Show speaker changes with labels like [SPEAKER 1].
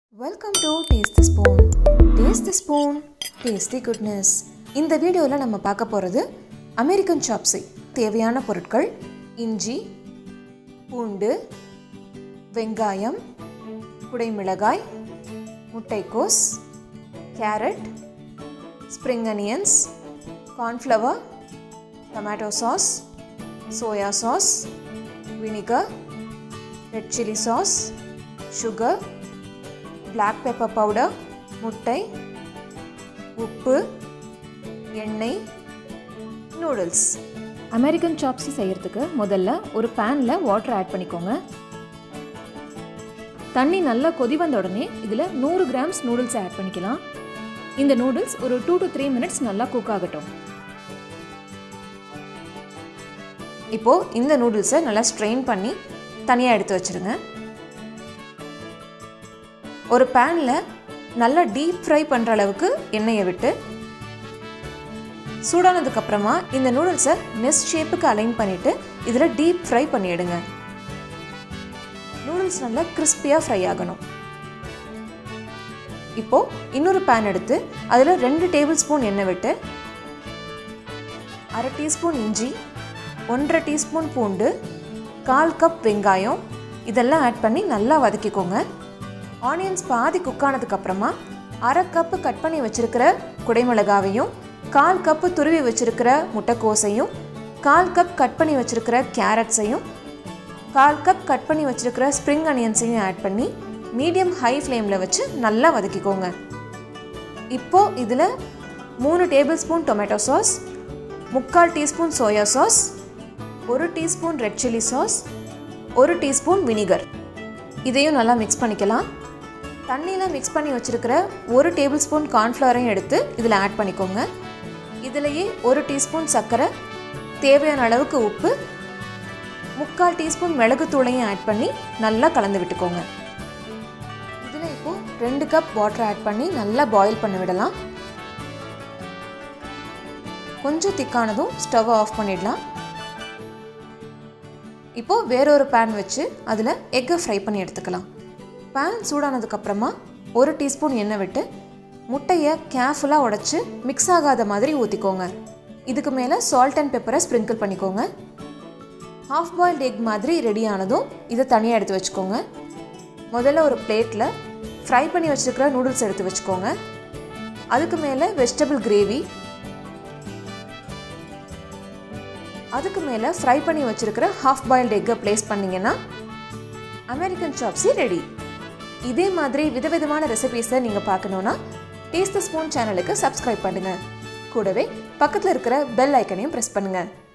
[SPEAKER 1] Welcome to Taste the Spoon. Taste the Spoon, Tasty Goodness. இந்த வீடியோவில் நம்ம பார்க்க போகிறது அமெரிக்கன் சாப்ஸை. தேவையான பொருட்கள் இஞ்சி, பூண்டு, வெங்காயம், குடைமிளகாய், முட்டைக்கோஸ், carrot, spring onions, cornflour, tomato sauce, soya sauce, vinegar, red chilli sauce, sugar, black pepper powder, முட்டை, உப்பு, எண்ணெய், நூடுல்ஸ்.
[SPEAKER 2] அமெரிக்கன் சாப்ஸி செய்கிறதுக்கு முதல்ல ஒரு பேனில் வாட்டர் ஆட் பண்ணிக்கோங்க. தண்ணி நல்லா கொதி வந்த உடனே இதில் 100 கிராம்ஸ் நூடுல்ஸ் ஆட் பண்ணிக்கலாம். இந்த நூடுல்ஸ் ஒரு 2 to 3 மினிட்ஸ் நல்லா குக் ஆகட்டும்.
[SPEAKER 1] இப்போது இந்த நூடுல்ஸை நல்லா ஸ்ட்ரெயின் பண்ணி தனியாக எடுத்து வச்சுருங்க. ஒரு பேனில் நல்லா டீப் ஃப்ரை பண்ணுற அளவுக்கு எண்ணெயை விட்டு சூடானதுக்கப்புறமா இந்த நூடுல்ஸை நெஸ்ட் ஷேப்புக்கு அலைன் பண்ணிவிட்டு இதில் டீப் ஃப்ரை பண்ணிவிடுங்க. நூடுல்ஸ் நல்லா கிறிஸ்பியாக ஃப்ரை ஆகணும். இப்போது இன்னொரு பேன் எடுத்து அதில் 2 டேபிள் ஸ்பூன் எண்ணெய் விட்டு 1/2 டீஸ்பூன் இஞ்சி, 1/2 டீஸ்பூன் பூண்டு, 1/4 கப் வெங்காயம் இதெல்லாம் ஆட் பண்ணி நல்லா வதக்கிக்கோங்க. ஆனியன்ஸ் பாதி குக் ஆனதுக்கப்புறமா 1/2 கப்பு கட் பண்ணி வச்சுருக்கிற குடைமிளகாவையும், 1/4 கப்பு துருவி வச்சுருக்கிற முட்டைக்கோஸையும், 1/4 கப் கட் பண்ணி வச்சுருக்கிற கேரட்ஸையும், 1/4 கப் கட் பண்ணி வச்சுருக்கிற ஸ்ப்ரிங் அனியன்ஸையும் ஆட் பண்ணி மீடியம் ஹை ஃப்ளேமில் வச்சு நல்லா வதக்கிக்கோங்க. இப்போது இதில் 3 tablespoon tomato sauce, 3/4 teaspoon soya sauce, 1 teaspoon red chilli sauce, 1 teaspoon vinegar இதையும் நல்லா மிக்ஸ் பண்ணிக்கலாம். தண்ணியில் மிக்ஸ் பண்ணி வச்சுருக்கிற 1 டேபிள் ஸ்பூன் கார்ன்ஃப்ளவரையும் எடுத்து இதில் ஆட் பண்ணிக்கோங்க. இதிலேயே 1 டீஸ்பூன் சர்க்கரை, தேவையான அளவுக்கு உப்பு, 3/4 டீஸ்பூன் மிளகுத்தூளையும் ஆட் பண்ணி நல்லா கலந்து விட்டுக்கோங்க. இதில் இப்போது 2 கப் வாட்டர் ஆட் பண்ணி நல்லா பாயில் பண்ண விடலாம். கொஞ்சம் திக்கானதும் ஸ்டவ் ஆஃப் பண்ணிடலாம். இப்போது வேறொரு பேன் வச்சு அதில் எக்கை ஃப்ரை பண்ணி எடுத்துக்கலாம். பேன் சூடானதுக்கப்புறமா 1 டீஸ்பூன் எண்ணெய் விட்டு முட்டையை கேர்ஃபுல்லாக உடைச்சி மிக்ஸ் ஆகாத மாதிரி ஊற்றிக்கோங்க. இதுக்கு மேலே சால்ட் அண்ட் பெப்பரை ஸ்ப்ரிங்கிள் பண்ணிக்கோங்க. ஹாஃப் பாயில்டு எக் மாதிரி ரெடி ஆனதும் இதை தனியாக எடுத்து வச்சுக்கோங்க. முதல்ல ஒரு பிளேட்டில் ஃப்ரை பண்ணி வச்சுருக்கிற நூடுல்ஸ் எடுத்து வச்சுக்கோங்க. அதுக்கு மேலே வெஜிடபிள் கிரேவி, அதுக்கு மேலே ஃப்ரை பண்ணி வச்சுருக்கிற ஹாஃப் பாயில்டு எக்கை ப்ளேஸ் பண்ணிங்கன்னா அமெரிக்கன் சாப்ஸி ரெடி. இதே மாதிரி விதவிதமான ரெசிபீஸை நீங்கள் பார்க்கணுன்னா டேஸ்ட் தி ஸ்பூன் சேனலுக்கு சப்ஸ்கிரைப் பண்ணுங்கள். கூடவே பக்கத்தில் இருக்கிற பெல் ஐக்கனையும் ப்ரெஸ் பண்ணுங்கள்.